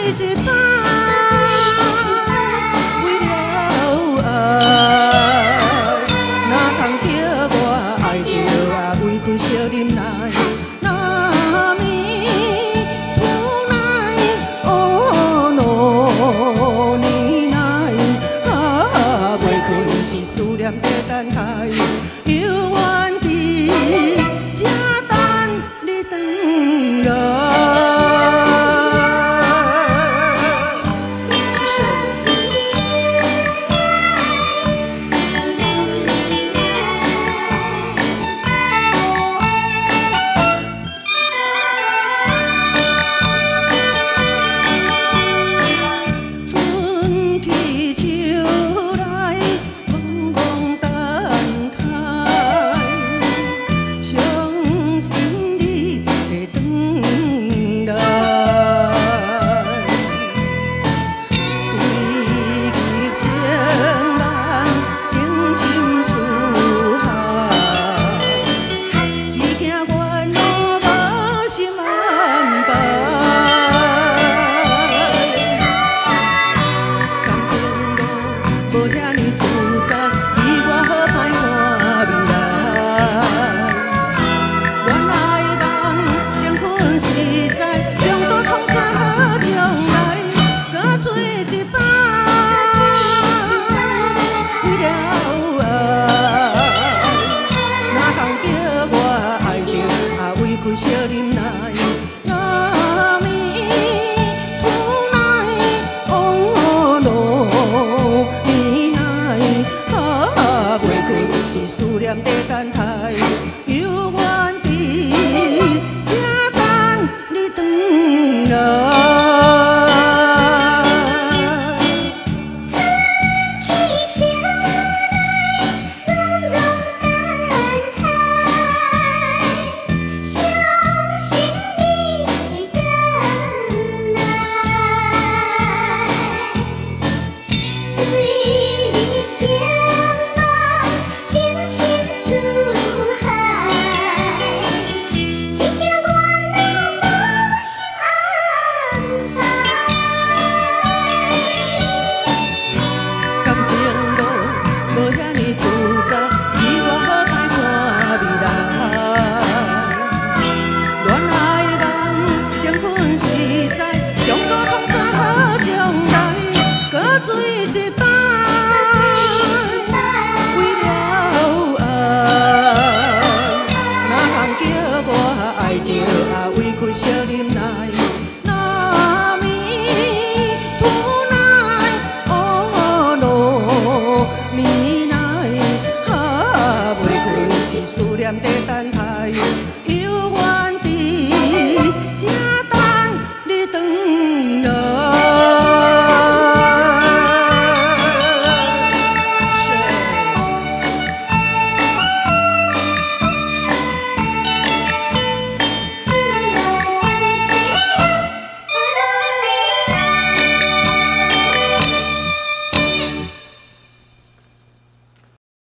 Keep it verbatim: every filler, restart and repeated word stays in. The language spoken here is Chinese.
一摆，为了爱，哪通叫我爱着啊委屈惜忍耐？那咪突来哦罗你来，啊袂困是思念在等待，犹原伫这等你回来。 无遐尼自在，比我好歹看未来。原来人情分实在，中途创啥好将来？搁做一摆，为了爱，哪通叫我爱着啊委屈惜忍耐？ 是思念在等待，犹原伫这等你回来。 春去秋来，拢拢等待，相信你会回来。对你情。 无遐尼自在，比我好歹看未来。恋爱人情分实在，中途创啥好将来？搁水一摆，为了爱，哪通叫我爱着啊委屈惜忍耐？